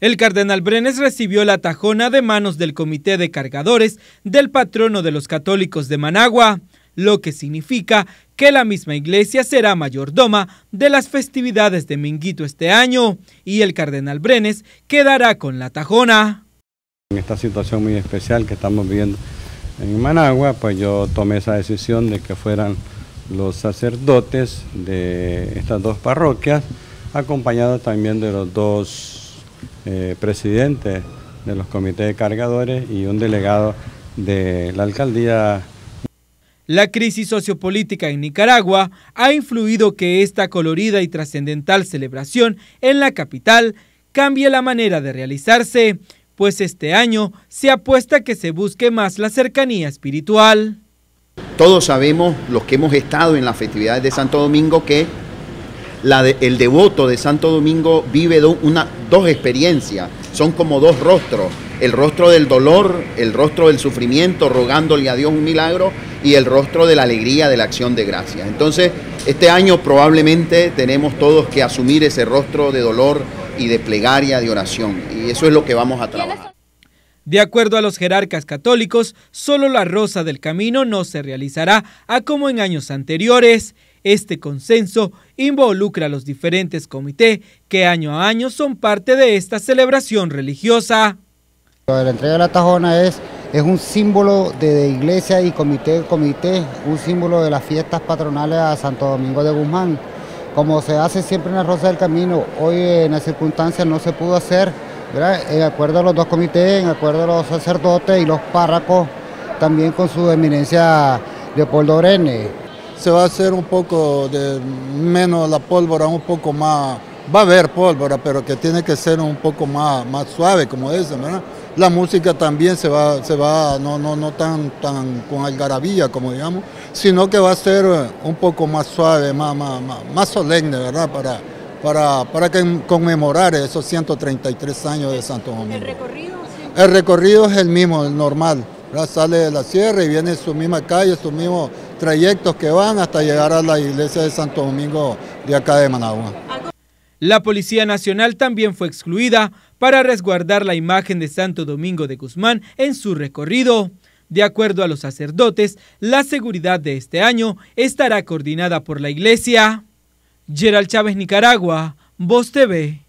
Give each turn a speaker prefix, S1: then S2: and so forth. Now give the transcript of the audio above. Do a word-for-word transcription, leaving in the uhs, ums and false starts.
S1: El cardenal Brenes recibió la tajona de manos del Comité de Cargadores del patrono de los católicos de Managua, lo que significa que la misma iglesia será mayordoma de las festividades de Minguito este año y el cardenal Brenes quedará con la tajona.
S2: En esta situación muy especial que estamos viviendo en Managua, pues yo tomé esa decisión de que fueran los sacerdotes de estas dos parroquias, acompañados también de los dos eh, presidentes de los comités de cargadores y un delegado de la alcaldía.
S1: La crisis sociopolítica en Nicaragua ha influido que esta colorida y trascendental celebración en la capital cambie la manera de realizarse, pues este año se apuesta a que se busque más la cercanía espiritual.
S3: Todos sabemos, los que hemos estado en las festividades de Santo Domingo, que la de, el devoto de Santo Domingo vive do, una, dos experiencias, son como dos rostros, el rostro del dolor, el rostro del sufrimiento, rogándole a Dios un milagro, y el rostro de la alegría de la acción de gracias. Entonces, este año probablemente tenemos todos que asumir ese rostro de dolor y de plegaria, de oración, y eso es lo que vamos a trabajar.
S1: De acuerdo a los jerarcas católicos, solo la Rosa del Camino no se realizará a como en años anteriores. Este consenso involucra a los diferentes comités que año a año son parte de esta celebración religiosa.
S4: La entrega de la tajona es, es un símbolo de iglesia y comité comité, un símbolo de las fiestas patronales a Santo Domingo de Guzmán. Como se hace siempre en la Rosa del Camino, hoy en las circunstancias no se pudo hacer, ¿verdad? En acuerdo a los dos comités, en acuerdo a los sacerdotes y los párrocos, también con su eminencia Leopoldo Brenes.
S5: Se va a hacer un poco de menos la pólvora, un poco más, va a haber pólvora, pero que tiene que ser un poco más, más suave, como dicen, ¿verdad? La música también se va, se va no, no, no tan, tan con algarabía, como digamos, sino que va a ser un poco más suave, más, más, más, más solemne, ¿verdad? Para, para, para que conmemorar esos ciento treinta y tres años de Santo Domingo.
S6: ¿El recorrido? Sí.
S5: El recorrido es el mismo, el normal, ¿verdad? Sale de la sierra y viene su misma calle, sus mismos trayectos que van hasta llegar a la iglesia de Santo Domingo de acá de Managua.
S1: La Policía Nacional también fue excluida para resguardar la imagen de Santo Domingo de Guzmán en su recorrido. De acuerdo a los sacerdotes, la seguridad de este año estará coordinada por la iglesia. Gerald Chávez, Nicaragua, Voz T V.